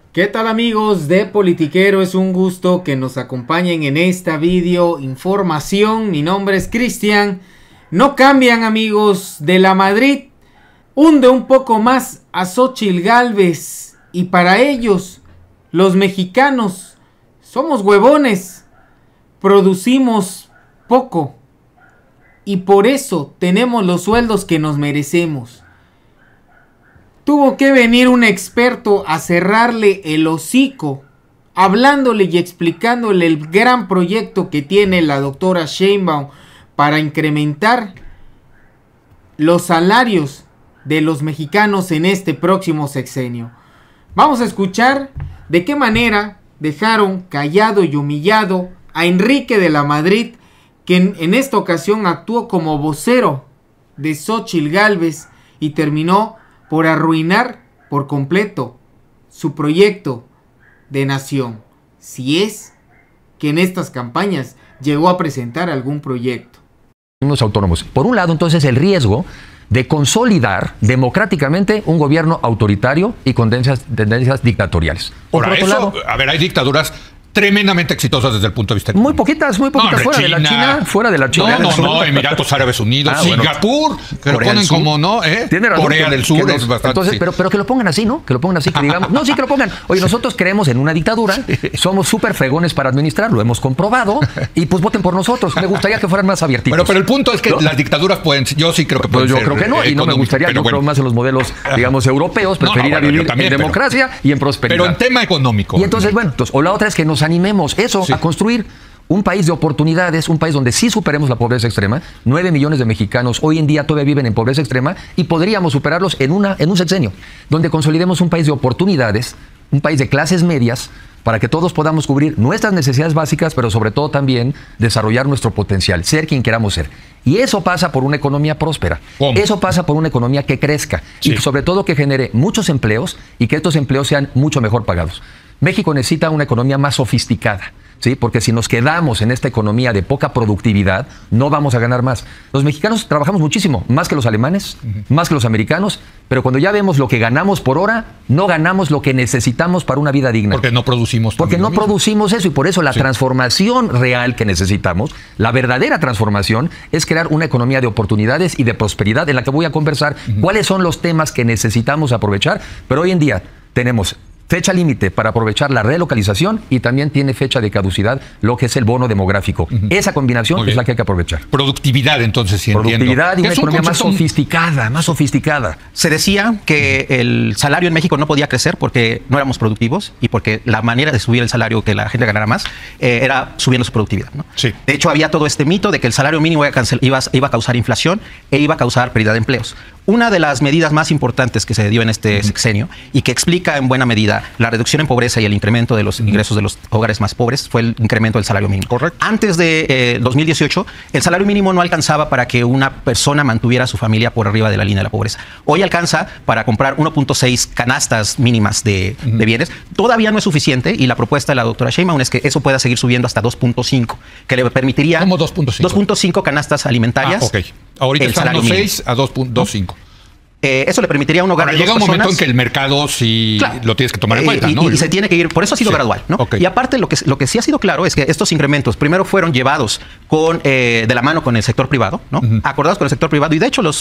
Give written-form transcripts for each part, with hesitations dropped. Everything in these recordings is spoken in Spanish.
¿Qué tal amigos de Politiquero? Es un gusto que nos acompañen en esta video información. Mi nombre es Cristian. No cambian amigos de la Madrid. Hunde un poco más a Xóchitl Gálvez. Y para ellos, los mexicanos, somos huevones. Producimos poco. Y por eso tenemos los sueldos que nos merecemos. Tuvo que venir un experto a cerrarle el hocico, hablándole y explicándole el gran proyecto que tiene la doctora Sheinbaum para incrementar los salarios de los mexicanos en este próximo sexenio. Vamos a escuchar de qué manera dejaron callado y humillado a Enrique de la Madrid, que en esta ocasión actuó como vocero de Xóchitl Gálvez y terminó por arruinar por completo su proyecto de nación, si es que en estas campañas llegó a presentar algún proyecto. Los autónomos. Por un lado, entonces, el riesgo de consolidar democráticamente un gobierno autoritario y con tendencias dictatoriales. Por otro lado, a ver, hay dictaduras tremendamente exitosas desde el punto de vista muy poquitas, no, fuera de la China. No, Emiratos Árabes Unidos, Singapur, que lo ponen como, ¿no? Tiene razón, Corea del Sur es bastante. Entonces, pero que lo pongan así, ¿no? Que lo pongan así, que digamos, no, sí que lo pongan. Oye, nosotros creemos en una dictadura, somos súper fregones para administrar, lo hemos comprobado, y pues voten por nosotros. Me gustaría que fueran más abiertitos. Bueno, pero el punto es que las dictaduras pueden, yo sí creo que pueden ser. Yo creo que no, y no me gustaría, yo creo más en los modelos, digamos, europeos, preferiría vivir en democracia y en prosperidad. Pero en tema económico. Y entonces, bueno, o la otra es que nos animemos, a construir un país de oportunidades, un país donde sí superemos la pobreza extrema. 9 millones de mexicanos hoy en día todavía viven en pobreza extrema y podríamos superarlos en un sexenio, donde consolidemos un país de oportunidades, un país de clases medias, para que todos podamos cubrir nuestras necesidades básicas, pero sobre todo también desarrollar nuestro potencial, ser quien queramos ser. Y eso pasa por una economía próspera. ¿Cómo? Eso pasa por una economía que crezca y sobre todo que genere muchos empleos y que estos empleos sean mucho mejor pagados. México necesita una economía más sofisticada, ¿sí? Porque si nos quedamos en esta economía de poca productividad, no vamos a ganar más. Los mexicanos trabajamos muchísimo, más que los alemanes, más que los americanos, pero cuando ya vemos lo que ganamos por hora, no ganamos lo que necesitamos para una vida digna. Porque no producimos. Porque no producimos eso, y por eso la transformación real que necesitamos, la verdadera transformación, es crear una economía de oportunidades y de prosperidad en la que voy a conversar cuáles son los temas que necesitamos aprovechar. Pero hoy en día tenemos fecha límite para aprovechar la relocalización y también tiene fecha de caducidad lo que es el bono demográfico. Esa combinación es la que hay que aprovechar. Productividad, entonces, sí entiendo. Productividad y una economía más sofisticada. Se decía que el salario en México no podía crecer porque no éramos productivos y porque la manera de subir el salario, que la gente ganara más, era subiendo su productividad, ¿no? Sí. De hecho, había todo este mito de que el salario mínimo iba a causar inflación e iba a causar pérdida de empleos. Una de las medidas más importantes que se dio en este sexenio y que explica en buena medida la reducción en pobreza y el incremento de los ingresos de los hogares más pobres fue el incremento del salario mínimo. Correcto. Antes de 2018, el salario mínimo no alcanzaba para que una persona mantuviera a su familia por arriba de la línea de la pobreza. Hoy alcanza para comprar 1.6 canastas mínimas de bienes. Todavía no es suficiente y la propuesta de la doctora Sheinbaum es que eso pueda seguir subiendo hasta 2.5, que le permitiría... ¿Cómo 2.5? 2.5 canastas alimentarias. Ok. Ahorita están 6 a 2.5. Eso le permitiría a un hogar de dos llega un personas. momento en que el mercado sí lo tienes que tomar en cuenta, ¿no? Y se tiene que ir, por eso ha sido gradual, ¿no? Y aparte lo que sí ha sido claro es que estos incrementos primero fueron llevados de la mano con el sector privado, ¿no? Acordados con el sector privado, y de hecho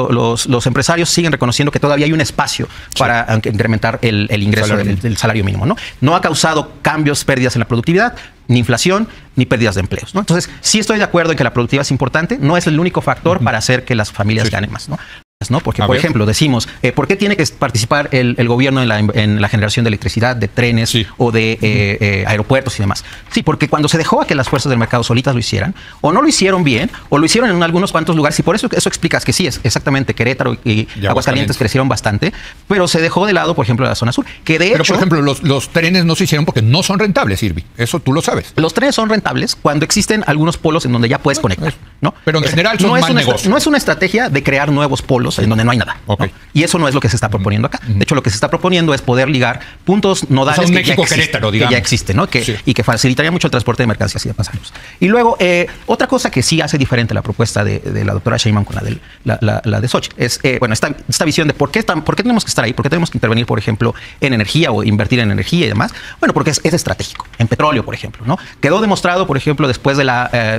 los empresarios siguen reconociendo que todavía hay un espacio para incrementar el ingreso del salario mínimo, ¿no? No ha causado cambios, pérdidas en la productividad, ni inflación, ni pérdidas de empleos, ¿no? Entonces, sí estoy de acuerdo en que la productividad es importante, no es el único factor para hacer que las familias ganen más, ¿no? Porque, por ejemplo, decimos, ¿por qué tiene que participar el gobierno en la generación de electricidad, de trenes o de aeropuertos y demás? Sí, porque cuando se dejó a que las fuerzas del mercado solitas lo hicieran, o no lo hicieron bien, o lo hicieron en algunos cuantos lugares, y por eso explicas que sí, es exactamente Querétaro y Aguascalientes crecieron bastante, pero se dejó de lado, por ejemplo, la zona sur, que de hecho... Pero, por ejemplo, los trenes no se hicieron porque no son rentables, Irvi. Eso tú lo sabes. Los trenes son rentables cuando existen algunos polos en donde ya puedes conectar, ¿no? Pero en general son mal negocio. No es una estrategia de crear nuevos polos polos en donde no hay nada. ¿No? Y eso no es lo que se está proponiendo acá. De hecho, lo que se está proponiendo es poder ligar puntos nodales que ya existen, ¿no? Y que facilitaría mucho el transporte de mercancías y de pasajeros. Y luego, otra cosa que sí hace diferente la propuesta de la doctora Sheinbaum con la de Xochitl es, bueno, esta visión de por qué tenemos que estar ahí, por qué tenemos que intervenir, por ejemplo, en energía o invertir en energía y demás. Bueno, porque es estratégico. En petróleo, por ejemplo, ¿no? Quedó demostrado, por ejemplo, después de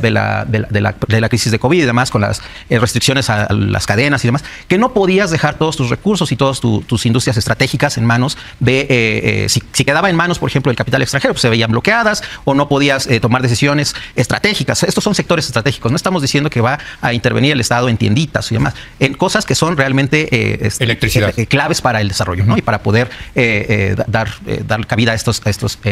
la crisis de COVID y demás, con las restricciones a las cadenas y demás, que no podías dejar todos tus recursos y todas tus industrias estratégicas en manos de, si quedaba en manos, por ejemplo, el capital extranjero, pues se veían bloqueadas o no podías tomar decisiones estratégicas. Estos son sectores estratégicos. No estamos diciendo que va a intervenir el Estado en tienditas y demás, en cosas que son realmente electricidad, claves para el desarrollo, ¿no? Y para poder dar cabida a estos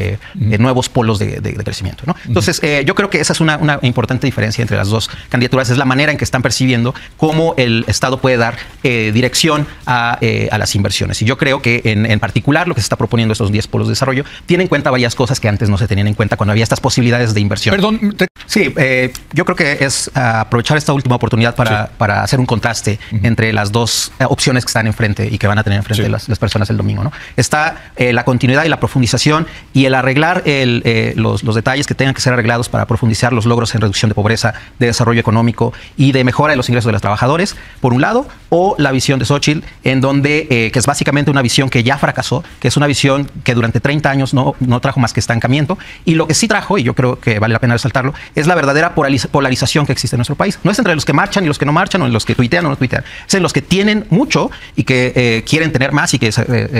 nuevos polos de crecimiento, ¿no? Entonces, yo creo que esa es una importante diferencia entre las dos candidaturas. Es la manera en que están percibiendo cómo el Estado puede dar dirección a las inversiones. Y yo creo que en particular lo que se está proponiendo estos 10 polos de desarrollo tiene en cuenta varias cosas que antes no se tenían en cuenta cuando había estas posibilidades de inversión. Perdón. Sí, yo creo que es aprovechar esta última oportunidad para hacer un contraste entre las dos opciones que están enfrente y que van a tener enfrente las personas el domingo, ¿no? Está la continuidad y la profundización y el arreglar los detalles que tengan que ser arreglados para profundizar los logros en reducción de pobreza, de desarrollo económico y de mejora de los ingresos de los trabajadores, por un lado, o la visión de Xochitl, en donde, que es básicamente una visión que ya fracasó, que es una visión que durante 30 años no trajo más que estancamiento, y lo que sí trajo, y yo creo que vale la pena resaltarlo, es la verdadera polarización que existe en nuestro país. No es entre los que marchan y los que no marchan, o en los que tuitean o no tuitean, es en los que tienen mucho y que quieren tener más y que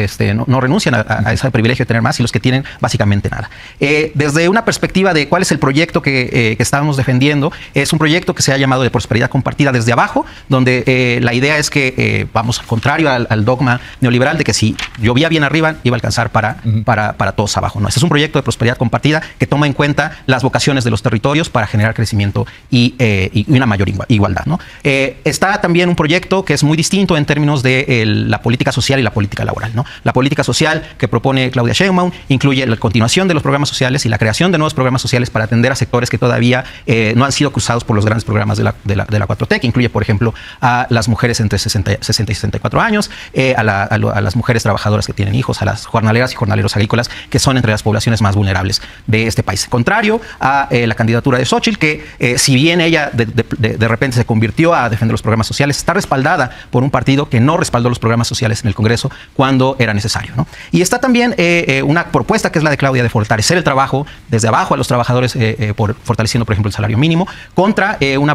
no renuncian a ese privilegio de tener más, y los que tienen básicamente nada. Desde una perspectiva de cuál es el proyecto que estábamos defendiendo, es un proyecto que se ha llamado de prosperidad compartida desde abajo, donde la idea es que vamos contrario al dogma neoliberal de que si llovía bien arriba iba a alcanzar para todos abajo, ¿no? Este es un proyecto de prosperidad compartida que toma en cuenta las vocaciones de los territorios para generar crecimiento y una mayor igualdad, ¿no? Está también un proyecto que es muy distinto en términos de la política social y la política laboral, ¿no? La política social que propone Claudia Sheinbaum incluye la continuación de los programas sociales y la creación de nuevos programas sociales para atender a sectores que todavía no han sido cruzados por los grandes programas de la 4T, que incluye, por ejemplo, a las mujeres entre 60 y 64 años, a las mujeres trabajadoras que tienen hijos, a las jornaleras y jornaleros agrícolas, que son entre las poblaciones más vulnerables de este país. Contrario a la candidatura de Xochitl, que si bien ella de repente se convirtió a defender los programas sociales, está respaldada por un partido que no respaldó los programas sociales en el Congreso cuando era necesario, ¿no? Y está también una propuesta que es la de Claudia de fortalecer el trabajo desde abajo a los trabajadores, fortaleciendo, por ejemplo, el salario mínimo, contra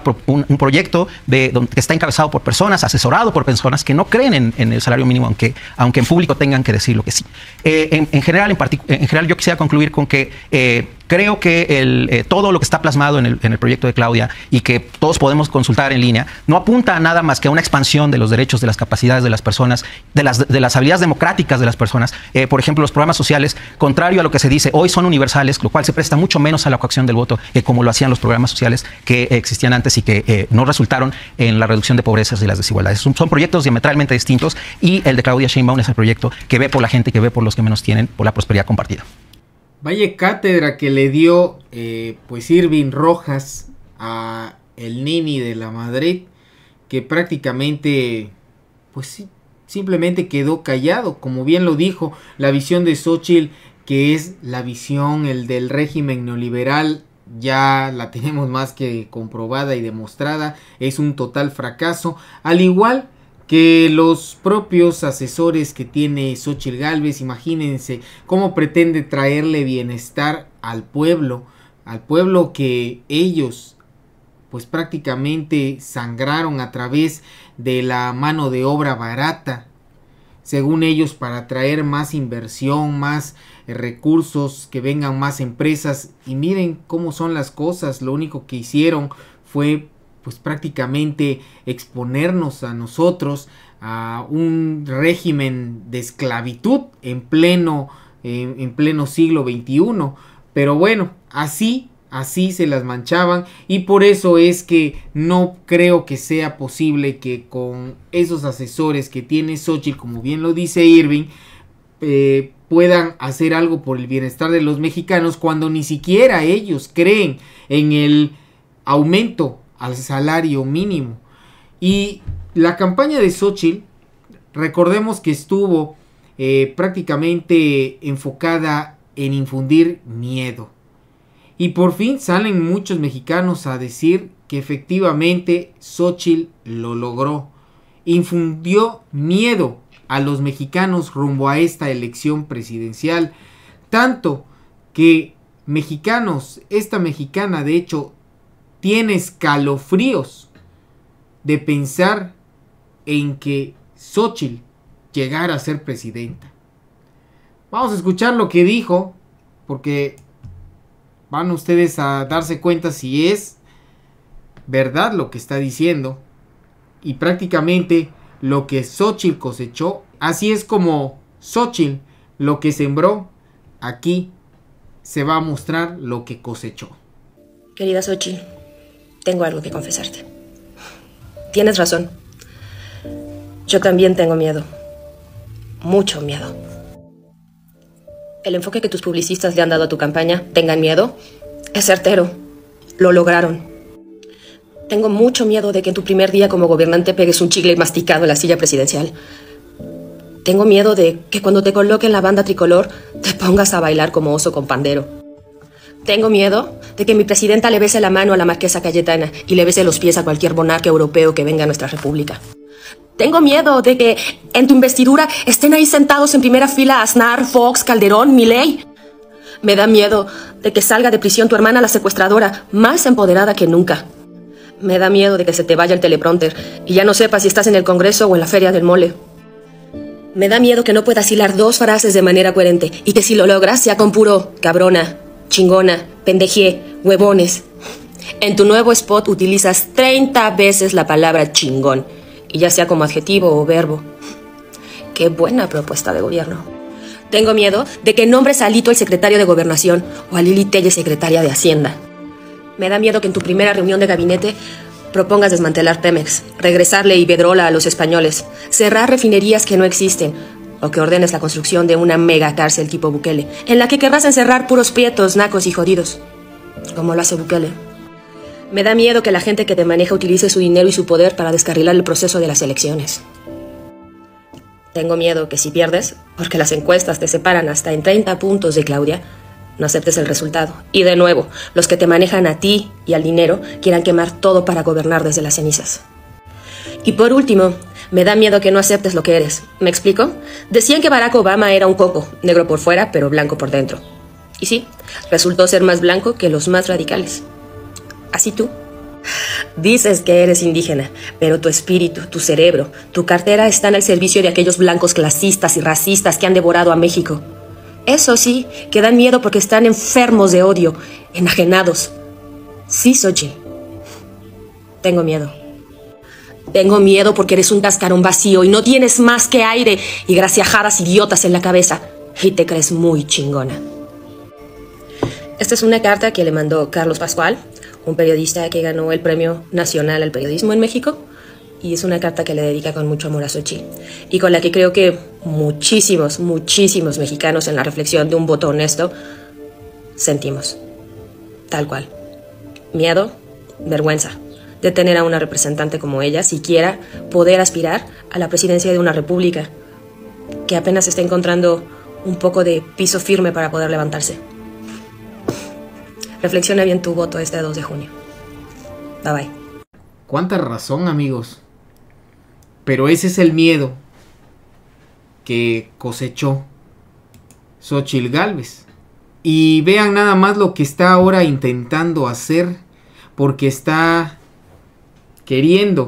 un proyecto que está encabezado por personas, asesorado por personas que no creen en el salario mínimo, aunque en público tengan que decirlo que sí. En general, yo quisiera concluir con que creo que todo lo que está plasmado en el proyecto de Claudia y que todos podemos consultar en línea no apunta a nada más que a una expansión de los derechos, de las capacidades de las personas, de las habilidades democráticas de las personas. Por ejemplo, los programas sociales, contrario a lo que se dice, hoy son universales, lo cual se presta mucho menos a la coacción del voto que como lo hacían los programas sociales que existían antes y que no resultaron en la reducción de pobrezas y las desigualdades. Son proyectos diametralmente distintos, y el de Claudia Sheinbaum es el proyecto que ve por la gente, que ve por los que menos tienen, por la prosperidad compartida. Vaya cátedra que le dio pues Irving Rojas a el Nini de la Madrid, que prácticamente pues sí, simplemente quedó callado. Como bien lo dijo, la visión de Xochitl, que es la visión del régimen neoliberal, ya la tenemos más que comprobada y demostrada, es un total fracaso, al igual que los propios asesores que tiene Xochitl Gálvez. Imagínense cómo pretende traerle bienestar al pueblo que ellos pues prácticamente sangraron a través de la mano de obra barata, según ellos, para traer más inversión, más recursos, que vengan más empresas. Y miren cómo son las cosas. Lo único que hicieron fue pues prácticamente exponernos a nosotros a un régimen de esclavitud en pleno siglo XXI. Pero bueno, así se las manchaban, y por eso es que no creo que sea posible que con esos asesores que tiene Xochitl, como bien lo dice Irving, puedan hacer algo por el bienestar de los mexicanos, cuando ni siquiera ellos creen en el aumento al salario mínimo. Y la campaña de Xóchitl, recordemos que estuvo prácticamente enfocada en infundir miedo. Y por fin salen muchos mexicanos a decir que efectivamente Xóchitl lo logró. Infundió miedo a los mexicanos rumbo a esta elección presidencial. Tanto que mexicanos, esta mexicana de hecho tiene escalofríos de pensar en que Xóchitl llegara a ser presidenta. Vamos a escuchar lo que dijo, porque van ustedes a darse cuenta si es verdad lo que está diciendo. Y prácticamente lo que Xóchitl cosechó, así es como Xóchitl lo que sembró, aquí se va a mostrar lo que cosechó. Querida Xóchitl, tengo algo que confesarte. Tienes razón. Yo también tengo miedo. Mucho miedo. El enfoque que tus publicistas le han dado a tu campaña, tengan miedo, es certero. Lo lograron. Tengo mucho miedo de que en tu primer día como gobernante pegues un chicle masticado en la silla presidencial. Tengo miedo de que cuando te coloquen la banda tricolor, te pongas a bailar como oso con pandero. Tengo miedo de que mi presidenta le bese la mano a la marquesa Cayetana y le bese los pies a cualquier monarca europeo que venga a nuestra república. Tengo miedo de que en tu investidura estén ahí sentados en primera fila Aznar, Fox, Calderón, Milei. Me da miedo de que salga de prisión tu hermana la secuestradora, más empoderada que nunca. Me da miedo de que se te vaya el teleprompter y ya no sepas si estás en el Congreso o en la Feria del Mole. Me da miedo que no puedas hilar dos frases de manera coherente y que si lo logras sea con puro cabrona, chingona, pendejé, huevones. En tu nuevo spot utilizas 30 veces la palabra chingón, y ya sea como adjetivo o verbo. Qué buena propuesta de gobierno. Tengo miedo de que nombres a Alito el secretario de Gobernación o a Lili Telles secretaria de Hacienda. Me da miedo que en tu primera reunión de gabinete propongas desmantelar Pemex, regresarle Iberdrola a los españoles, cerrar refinerías que no existen, o que ordenes la construcción de una mega cárcel tipo Bukele, en la que querrás encerrar puros prietos, nacos y jodidos, como lo hace Bukele. Me da miedo que la gente que te maneja utilice su dinero y su poder para descarrilar el proceso de las elecciones. Tengo miedo que si pierdes, porque las encuestas te separan hasta en 30 puntos de Claudia, no aceptes el resultado. Y de nuevo, los que te manejan a ti y al dinero quieran quemar todo para gobernar desde las cenizas. Y por último, me da miedo que no aceptes lo que eres. ¿Me explico? Decían que Barack Obama era un coco, negro por fuera, pero blanco por dentro. Y sí, resultó ser más blanco que los más radicales. Así tú. Dices que eres indígena, pero tu espíritu, tu cerebro, tu cartera están al servicio de aquellos blancos clasistas y racistas que han devorado a México. Eso sí, que dan miedo porque están enfermos de odio, enajenados. Sí, Xóchitl. Tengo miedo. Tengo miedo porque eres un cascarón vacío y no tienes más que aire y graciajadas idiotas en la cabeza. Y te crees muy chingona. Esta es una carta que le mandó Carlos Pascual, un periodista que ganó el Premio Nacional al Periodismo en México. Y es una carta que le dedica con mucho amor a Xóchitl. Y con la que creo que muchísimos mexicanos en la reflexión de un voto honesto sentimos. Tal cual. Miedo, vergüenza de tener a una representante como ella, siquiera poder aspirar a la presidencia de una república que apenas está encontrando un poco de piso firme para poder levantarse. Reflexiona bien tu voto este 2 de junio. Bye bye. Cuánta razón, amigos. Pero ese es el miedo que cosechó Xóchitl Gálvez. Y vean nada más lo que está ahora intentando hacer, porque está queriendo,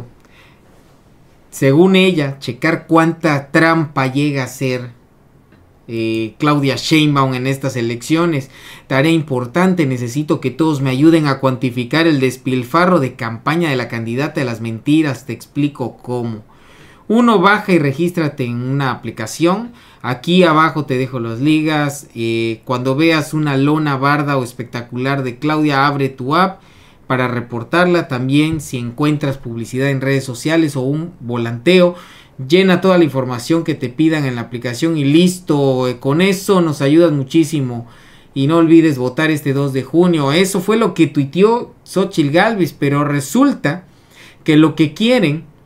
según ella, checar cuánta trampa llega a hacer Claudia Sheinbaum en estas elecciones. Tarea importante, necesito que todos me ayuden a cuantificar el despilfarro de campaña de la candidata de las mentiras. Te explico cómo. Uno, baja y regístrate en una aplicación. Aquí abajo te dejo las ligas. Cuando veas una lona barda o espectacular de Claudia, abre tu app para reportarla. También si encuentras publicidad en redes sociales o un volanteo, llena toda la información que te pidan en la aplicación y listo. Con eso nos ayudas muchísimo. Y no olvides votar este 2 de junio. Eso fue lo que tuiteó Xóchitl Gálvez. Pero resulta que lo que quieren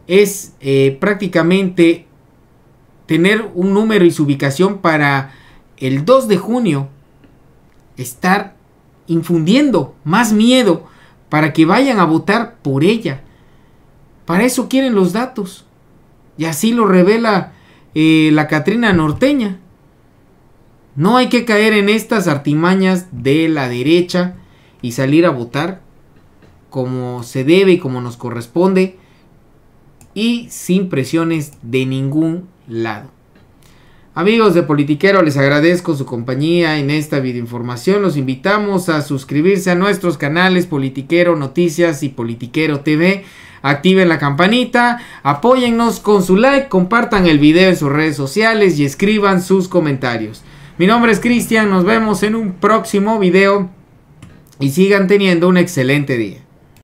es prácticamente tener un número y su ubicación para el 2 de junio estar infundiendo más miedo para que vayan a votar por ella. Para eso quieren los datos. Y así lo revela la Catrina Norteña. No hay que caer en estas artimañas de la derecha y salir a votar como se debe y como nos corresponde y sin presiones de ningún lado. Amigos de Politiquero, les agradezco su compañía en esta videoinformación. Los invitamos a suscribirse a nuestros canales Politiquero Noticias y Politiquero TV. Activen la campanita, apóyennos con su like, compartan el video en sus redes sociales y escriban sus comentarios. Mi nombre es Cristian, nos vemos en un próximo video y sigan teniendo un excelente día.